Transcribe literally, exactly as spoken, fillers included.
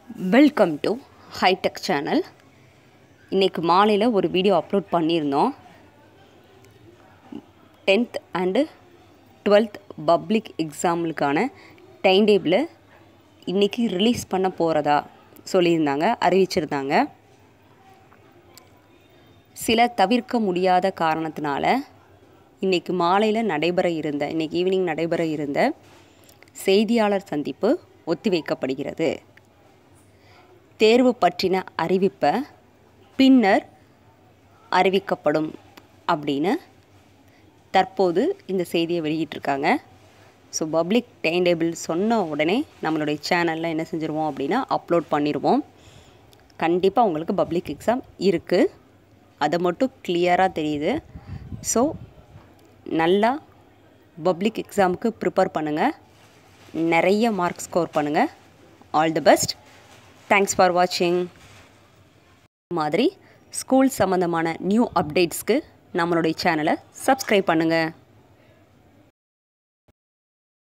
Welcome to hitech channel. இன்றைக்கு மாலையில் ஒரு வீடியோ அப்லோட் பண்ணியிருந்தோம். டென்த் அண்டு டுவெல்த் பப்ளிக் எக்ஸாமுக்கான டைம் டேபிளை இன்றைக்கி ரிலீஸ் பண்ண போகிறதா சொல்லியிருந்தாங்க, அறிவிச்சிருந்தாங்க. சில தவிர்க்க முடியாத காரணத்தினால இன்றைக்கி மாலையில் நடைபெற இருந்த இன்றைக்கி ஈவினிங் நடைபெற இருந்த செய்தியாளர் சந்திப்பு ஒத்திவைக்கப்படுகிறது. தேர்வு பற்றின அறிவிப்பை பின்னர் அறிவிக்கப்படும் அப்படின்னு தற்போது இந்த செய்தியை வெளியிட்டிருக்காங்க. ஸோ பப்ளிக் டைம் டேபிள் சொன்ன உடனே நம்மளுடைய சேனலில் என்ன செஞ்சுருவோம் அப்படின்னா அப்லோட் பண்ணிடுவோம். கண்டிப்பாக உங்களுக்கு பப்ளிக் எக்ஸாம் இருக்குது, அதை மட்டும் கிளியராக தெரியுது. ஸோ நல்லா பப்ளிக் எக்ஸாமுக்கு ப்ரிப்பேர் பண்ணுங்கள், நிறைய மார்க் ஸ்கோர் பண்ணுங்கள். All the best. Thanks for வாட்சிங். மாதிரி ஸ்கூல் சம்மந்தமான நியூ அப்டேட்ஸ்க்கு நம்மளுடைய சேனலை சப்ஸ்கிரைப் பண்ணுங்கள்.